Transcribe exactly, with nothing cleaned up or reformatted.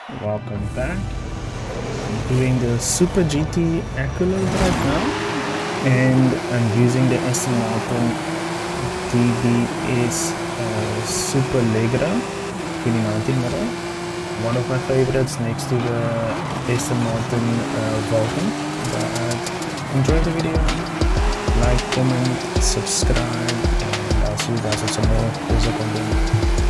Welcome back. I'm doing the Super G T Accolade right now, and I'm using the Aston D B S uh, Superleggera twenty nineteen model. One of my favorites next to the Aston Martin uh, Vulcan. But enjoy the video, like, comment, subscribe, and I'll see you guys with some more Forza content.